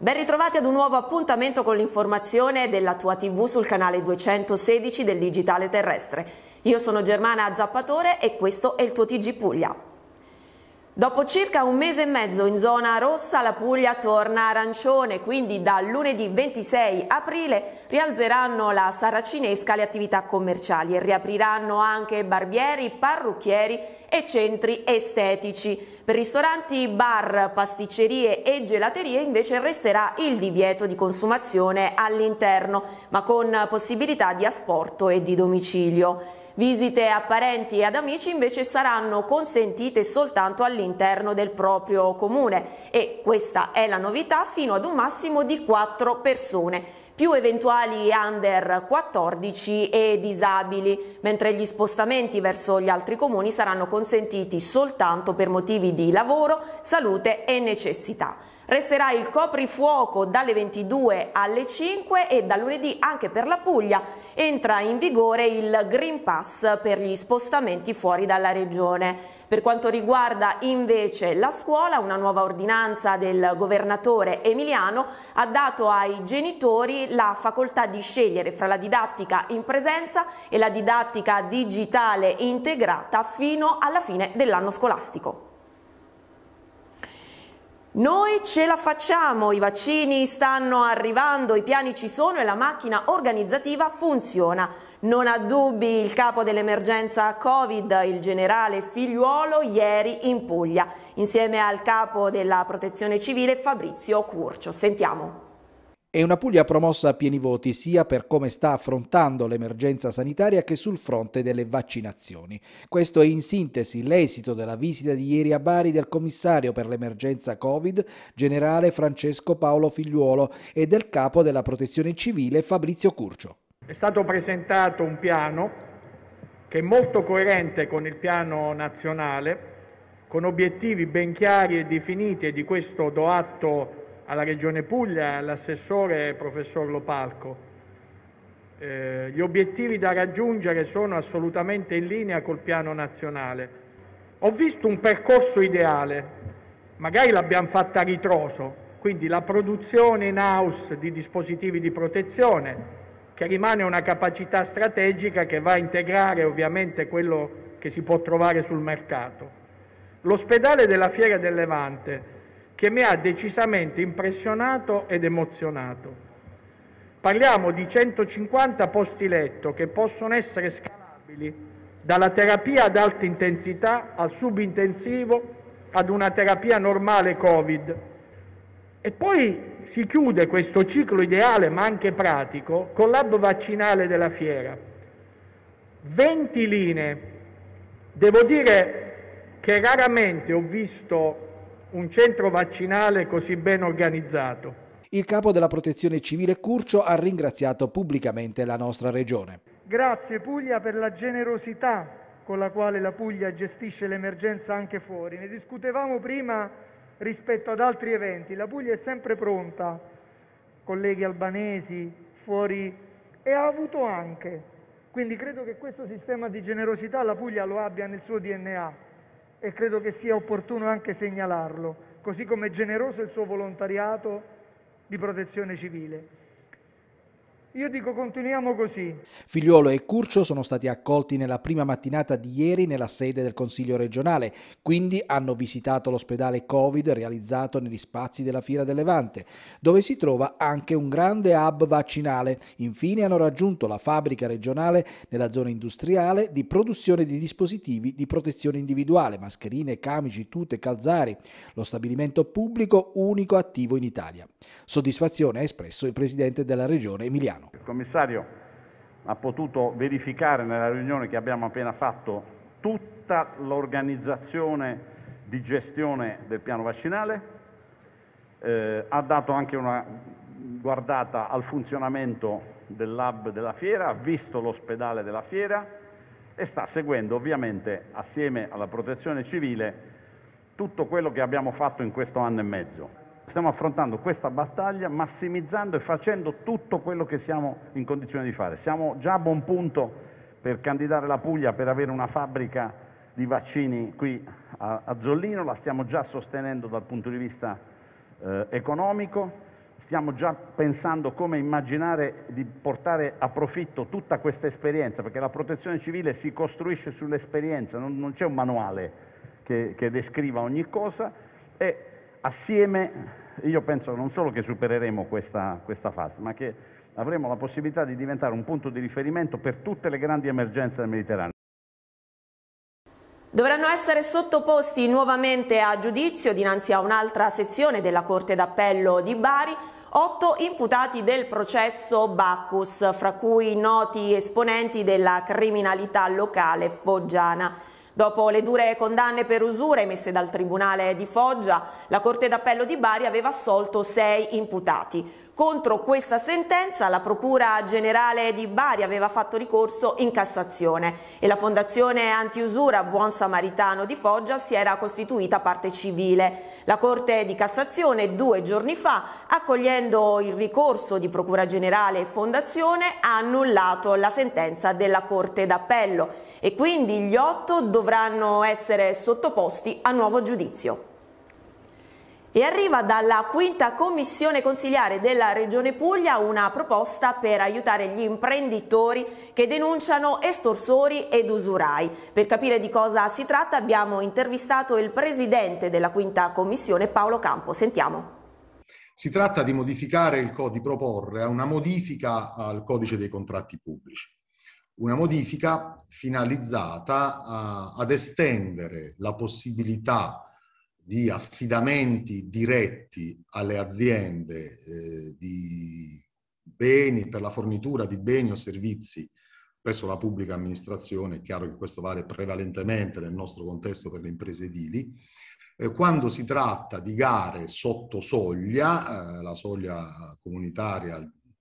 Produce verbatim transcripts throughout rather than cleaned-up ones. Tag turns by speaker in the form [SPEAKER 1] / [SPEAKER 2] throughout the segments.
[SPEAKER 1] Ben ritrovati ad un nuovo appuntamento con l'informazione della tua tivù sul canale duecentosedici del Digitale Terrestre. Io sono Germana Zappatore e questo è il tuo T G Puglia. Dopo circa un mese e mezzo in zona rossa, la Puglia torna arancione, quindi dal lunedì ventisei aprile rialzeranno la saracinesca le attività commerciali e riapriranno anche barbieri, parrucchieri e centri estetici. Per ristoranti, bar, pasticcerie e gelaterie invece resterà il divieto di consumazione all'interno, ma con possibilità di asporto e di domicilio. Visite a parenti e ad amici invece saranno consentite soltanto all'interno del proprio comune e questa è la novità, fino ad un massimo di quattro persone, più eventuali under quattordici e disabili, mentre gli spostamenti verso gli altri comuni saranno consentiti soltanto per motivi di lavoro, salute e necessità. Resterà il coprifuoco dalle ventidue alle cinque e da lunedì anche per la Puglia entra in vigore il Green Pass per gli spostamenti fuori dalla regione. Per quanto riguarda invece la scuola, una nuova ordinanza del governatore emiliano ha dato ai genitori la facoltà di scegliere fra la didattica in presenza e la didattica digitale integrata fino alla fine dell'anno scolastico. Noi ce la facciamo, i vaccini stanno arrivando, i piani ci sono e la macchina organizzativa funziona. Non ha dubbi il capo dell'emergenza Covid, il generale Figliuolo, ieri in Puglia, insieme al capo della Protezione Civile Fabrizio Curcio. Sentiamo.
[SPEAKER 2] È una Puglia promossa a pieni voti sia per come sta affrontando l'emergenza sanitaria che sul fronte delle vaccinazioni. Questo è in sintesi l'esito della visita di ieri a Bari del commissario per l'emergenza Covid, generale Francesco Paolo Figliuolo, e del capo della Protezione Civile Fabrizio Curcio.
[SPEAKER 3] È stato presentato un piano che è molto coerente con il piano nazionale, con obiettivi ben chiari e definiti, e di questo do atto alla Regione Puglia e all'assessore professor Lopalco. Eh, gli obiettivi da raggiungere sono assolutamente in linea col piano nazionale. Ho visto un percorso ideale, magari l'abbiamo fatta a ritroso, quindi la produzione in house di dispositivi di protezione, che rimane una capacità strategica che va a integrare ovviamente quello che si può trovare sul mercato. L'ospedale della Fiera del Levante, che mi ha decisamente impressionato ed emozionato. Parliamo di centocinquanta posti letto che possono essere scalabili dalla terapia ad alta intensità al subintensivo ad una terapia normale Covid. E poi si chiude questo ciclo ideale ma anche pratico con l'hub vaccinale della Fiera. venti linee. Devo dire che raramente ho visto un centro vaccinale così ben organizzato.
[SPEAKER 2] Il capo della Protezione Civile Curcio ha ringraziato pubblicamente la nostra regione.
[SPEAKER 4] Grazie Puglia per la generosità con la quale la Puglia gestisce l'emergenza anche fuori. Ne discutevamo prima rispetto ad altri eventi. La Puglia è sempre pronta, colleghi albanesi, fuori, e ha avuto anche. Quindi credo che questo sistema di generosità la Puglia lo abbia nel suo D N A. E credo che sia opportuno anche segnalarlo, così come è generoso il suo volontariato di protezione civile. Io dico continuiamo così.
[SPEAKER 2] Figliuolo e Curcio sono stati accolti nella prima mattinata di ieri nella sede del Consiglio regionale, quindi hanno visitato l'ospedale Covid realizzato negli spazi della Fiera del Levante, dove si trova anche un grande hub vaccinale. Infine hanno raggiunto la fabbrica regionale nella zona industriale di produzione di dispositivi di protezione individuale, mascherine, camici, tute, calzari, lo stabilimento pubblico unico attivo in Italia. Soddisfazione ha espresso il presidente della regione emiliano.
[SPEAKER 5] Il commissario ha potuto verificare nella riunione che abbiamo appena fatto tutta l'organizzazione di gestione del piano vaccinale, eh, ha dato anche una guardata al funzionamento dell'hub della Fiera, ha visto l'ospedale della Fiera e sta seguendo ovviamente assieme alla Protezione Civile tutto quello che abbiamo fatto in questo anno e mezzo. Stiamo affrontando questa battaglia massimizzando e facendo tutto quello che siamo in condizione di fare. Siamo già a buon punto per candidare la Puglia per avere una fabbrica di vaccini qui a, a Zollino, la stiamo già sostenendo dal punto di vista eh, economico. stiamo già pensando come immaginare di portare a profitto tutta questa esperienza, perché la protezione civile si costruisce sull'esperienza, non, non c'è un manuale che, che descriva ogni cosa, e assieme io penso non solo che supereremo questa, questa fase, ma che avremo la possibilità di diventare un punto di riferimento per tutte le grandi emergenze del Mediterraneo.
[SPEAKER 1] Dovranno essere sottoposti nuovamente a giudizio dinanzi a un'altra sezione della Corte d'Appello di Bari otto imputati del processo Bacchus, fra cui noti esponenti della criminalità locale foggiana. Dopo le dure condanne per usura emesse dal Tribunale di Foggia, la Corte d'Appello di Bari aveva assolto sei imputati. Contro questa sentenza la Procura Generale di Bari aveva fatto ricorso in Cassazione e la Fondazione Antiusura Buon Samaritano di Foggia si era costituita parte civile. La Corte di Cassazione due giorni fa, accogliendo il ricorso di Procura Generale e Fondazione, ha annullato la sentenza della Corte d'Appello e quindi gli otto dovranno essere sottoposti a nuovo giudizio. E arriva dalla quinta commissione consiliare della Regione Puglia una proposta per aiutare gli imprenditori che denunciano estorsori ed usurai. Per capire di cosa si tratta abbiamo intervistato il presidente della quinta commissione, Paolo Campo. Sentiamo.
[SPEAKER 6] Si tratta di modificare il codice, di proporre una modifica al codice dei contratti pubblici. Una modifica finalizzata a, ad estendere la possibilità di affidamenti diretti alle aziende eh, di beni, per la fornitura di beni o servizi presso la pubblica amministrazione. È chiaro che questo vale prevalentemente nel nostro contesto per le imprese edili, eh, quando si tratta di gare sotto soglia, eh, la soglia comunitaria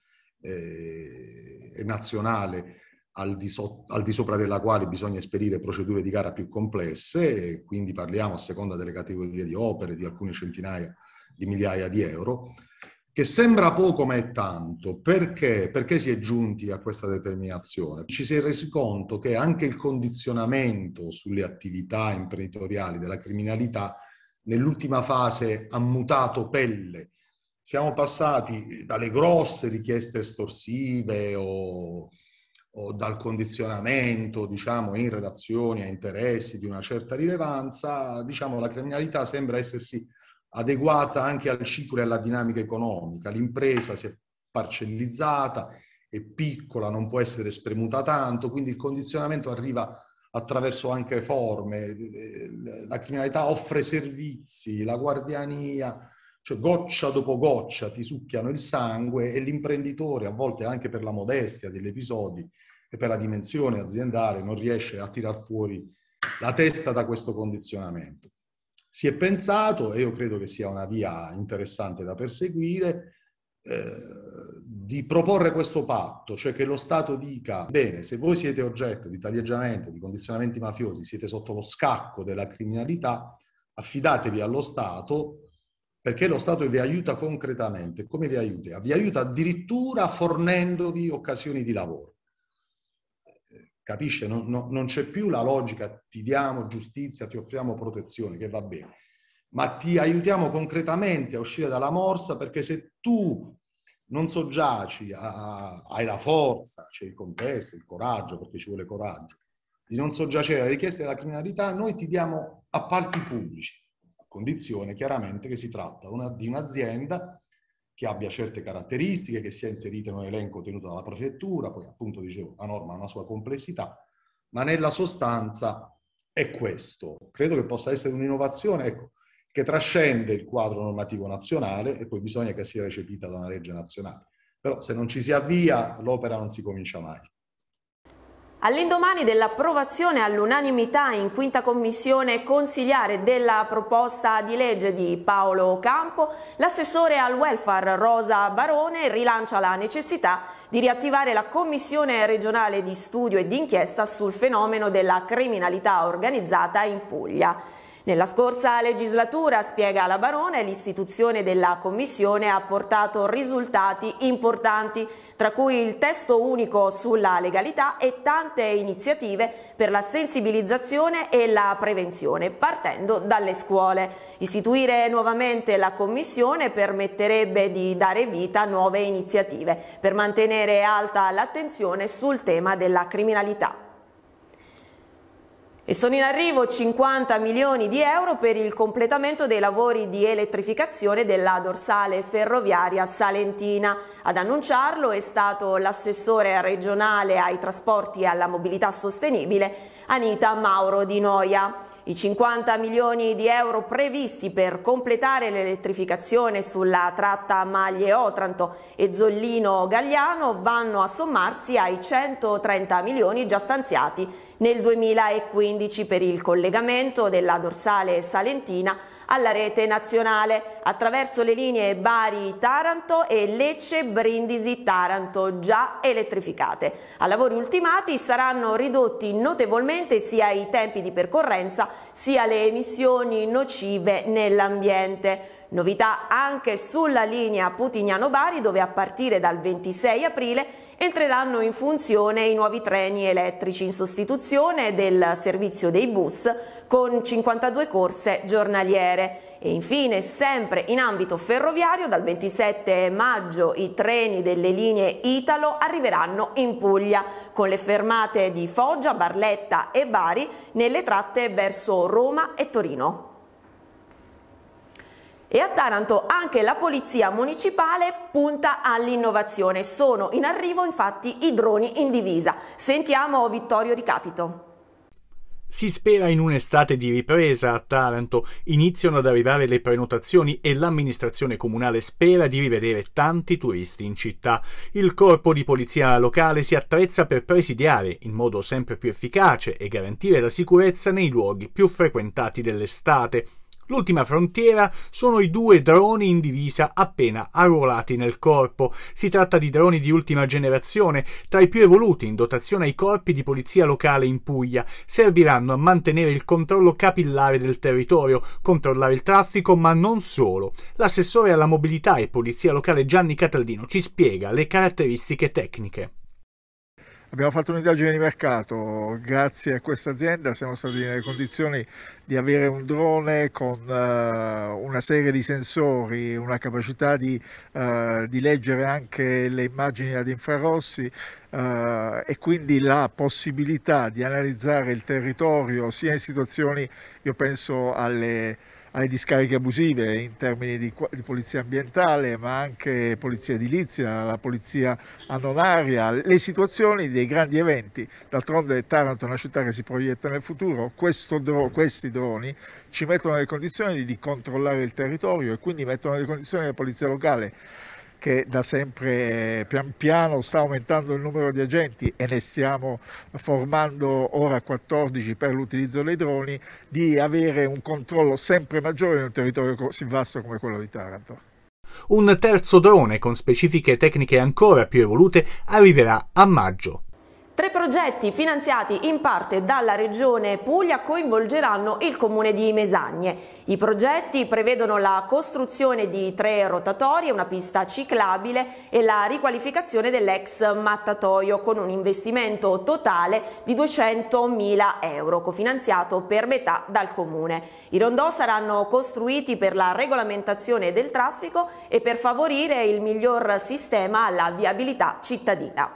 [SPEAKER 6] eh, e nazionale Al di, so, al di sopra della quale bisogna esperire procedure di gara più complesse, e quindi parliamo a seconda delle categorie di opere di alcune centinaia di migliaia di euro, che sembra poco ma è tanto. Perché? Perché si è giunti a questa determinazione? Ci si è resi conto che anche il condizionamento sulle attività imprenditoriali della criminalità nell'ultima fase ha mutato pelle. Siamo passati dalle grosse richieste estorsive o o dal condizionamento, diciamo, in relazione a interessi di una certa rilevanza. Diciamo, la criminalità sembra essersi adeguata anche al ciclo e alla dinamica economica. L'impresa si è parcellizzata, è piccola, non può essere spremuta tanto, quindi il condizionamento arriva attraverso anche forme. La criminalità offre servizi, la guardiania, cioè goccia dopo goccia ti succhiano il sangue, e l'imprenditore, a volte anche per la modestia degli episodi e per la dimensione aziendale, non riesce a tirar fuori la testa da questo condizionamento. Si è pensato, e io credo che sia una via interessante da perseguire, eh, di proporre questo patto, cioè che lo Stato dica: bene, se voi siete oggetto di taglieggiamento, di condizionamenti mafiosi, siete sotto lo scacco della criminalità, affidatevi allo Stato, perché lo Stato vi aiuta concretamente. Come vi aiuta? Vi aiuta addirittura fornendovi occasioni di lavoro. Capisce? Non, non, non c'è più la logica ti diamo giustizia, ti offriamo protezione, che va bene, ma ti aiutiamo concretamente a uscire dalla morsa, perché se tu non soggiaci, a, a, hai la forza, c'è il contesto, il coraggio, perché ci vuole coraggio, di non soggiacere alle richieste della criminalità, noi ti diamo appalti pubblici, a condizione chiaramente che si tratta una, di un'azienda che abbia certe caratteristiche, che sia inserita in un elenco tenuto dalla prefettura. Poi appunto dicevo, la norma ha una sua complessità, ma nella sostanza è questo. Credo che possa essere un'innovazione, ecco, che trascende il quadro normativo nazionale, e poi bisogna che sia recepita da una legge nazionale. Però se non ci si avvia, l'opera non si comincia mai.
[SPEAKER 1] All'indomani dell'approvazione all'unanimità in quinta commissione consiliare della proposta di legge di Paolo Campo, l'assessore al welfare Rosa Barone rilancia la necessità di riattivare la commissione regionale di studio e di inchiesta sul fenomeno della criminalità organizzata in Puglia. Nella scorsa legislatura, spiega la Barone, l'istituzione della Commissione ha portato risultati importanti, tra cui il testo unico sulla legalità e tante iniziative per la sensibilizzazione e la prevenzione, partendo dalle scuole. Istituire nuovamente la Commissione permetterebbe di dare vita a nuove iniziative per mantenere alta l'attenzione sul tema della criminalità. E sono in arrivo cinquanta milioni di euro per il completamento dei lavori di elettrificazione della dorsale ferroviaria salentina. Ad annunciarlo è stato l'assessore regionale ai trasporti e alla mobilità sostenibile Anita Mauro Di Noia. I cinquanta milioni di euro previsti per completare l'elettrificazione sulla tratta Maglie-Otranto e Zollino-Gagliano vanno a sommarsi ai centotrenta milioni già stanziati nel duemilaquindici per il collegamento della dorsale salentina alla rete nazionale attraverso le linee Bari-Taranto e Lecce-Brindisi-Taranto già elettrificate. A lavori ultimati saranno ridotti notevolmente sia i tempi di percorrenza sia le emissioni nocive nell'ambiente. Novità anche sulla linea Putignano-Bari, dove a partire dal ventisei aprile entreranno in funzione i nuovi treni elettrici in sostituzione del servizio dei bus con cinquantadue corse giornaliere. E infine, sempre in ambito ferroviario, dal ventisette maggio i treni delle linee Italo arriveranno in Puglia, con le fermate di Foggia, Barletta e Bari nelle tratte verso Roma e Torino. E a Taranto anche la Polizia Municipale punta all'innovazione. Sono in arrivo infatti i droni in divisa. Sentiamo Vittorio Ricapito.
[SPEAKER 7] Si spera in un'estate di ripresa a Taranto, iniziano ad arrivare le prenotazioni e l'amministrazione comunale spera di rivedere tanti turisti in città. Il corpo di polizia locale si attrezza per presidiare in modo sempre più efficace e garantire la sicurezza nei luoghi più frequentati dell'estate. L'ultima frontiera sono i due droni in divisa appena arruolati nel corpo. Si tratta di droni di ultima generazione, tra i più evoluti in dotazione ai corpi di polizia locale in Puglia. Serviranno a mantenere il controllo capillare del territorio, controllare il traffico, ma non solo. L'assessore alla mobilità e polizia locale Gianni Cataldino ci spiega le caratteristiche tecniche.
[SPEAKER 8] Abbiamo fatto un'indagine di mercato, grazie a questa azienda siamo stati nelle condizioni di avere un drone con uh, una serie di sensori, una capacità di, uh, di leggere anche le immagini ad infrarossi uh, e quindi la possibilità di analizzare il territorio sia in situazioni, io penso alle alle discariche abusive in termini di, di polizia ambientale, ma anche polizia edilizia, la polizia annonaria, le situazioni dei grandi eventi. D'altronde Taranto è una città che si proietta nel futuro, Questo dro questi droni ci mettono nelle condizioni di controllare il territorio e quindi mettono nelle condizioni la polizia locale, che da sempre pian piano sta aumentando il numero di agenti e ne stiamo formando ora quattordici per l'utilizzo dei droni, di avere un controllo sempre maggiore in un territorio così vasto come quello di Taranto.
[SPEAKER 7] Un terzo drone con specifiche tecniche ancora più evolute arriverà a maggio.
[SPEAKER 1] Tre progetti finanziati in parte dalla Regione Puglia coinvolgeranno il comune di Mesagne. I progetti prevedono la costruzione di tre rotatori, una pista ciclabile e la riqualificazione dell'ex mattatoio con un investimento totale di duecentomila euro, cofinanziato per metà dal comune. I rondò saranno costruiti per la regolamentazione del traffico e per favorire il miglior sistema alla viabilità cittadina.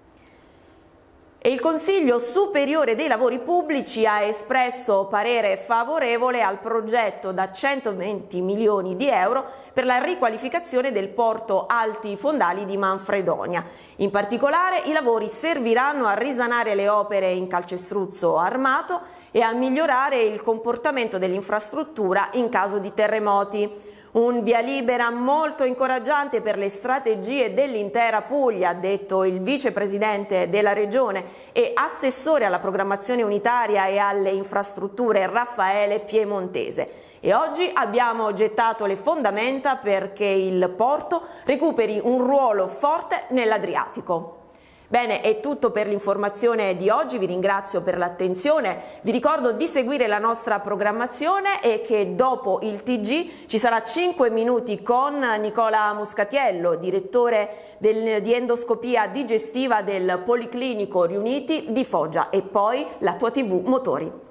[SPEAKER 1] E il Consiglio Superiore dei Lavori Pubblici ha espresso parere favorevole al progetto da centoventi milioni di euro per la riqualificazione del porto Alti Fondali di Manfredonia. In particolare, i lavori serviranno a risanare le opere in calcestruzzo armato e a migliorare il comportamento dell'infrastruttura in caso di terremoti. Un via libera molto incoraggiante per le strategie dell'intera Puglia, ha detto il vicepresidente della Regione e assessore alla programmazione unitaria e alle infrastrutture Raffaele Piemontese. E oggi abbiamo gettato le fondamenta perché il porto recuperi un ruolo forte nell'Adriatico. Bene, è tutto per l'informazione di oggi, vi ringrazio per l'attenzione, vi ricordo di seguire la nostra programmazione e che dopo il T G ci sarà cinque minuti con Nicola Muscatiello, direttore del, di endoscopia digestiva del Policlinico Riuniti di Foggia, e poi la tua tivù Motori.